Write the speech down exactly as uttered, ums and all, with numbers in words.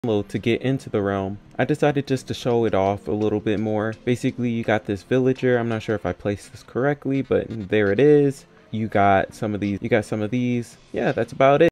to get into the realm. I decided just to show it off a little bit more. Basically, you got this villager. I'm not sure if I placed this correctly, but there it is. You got some of these. You got some of these. Yeah, that's about it.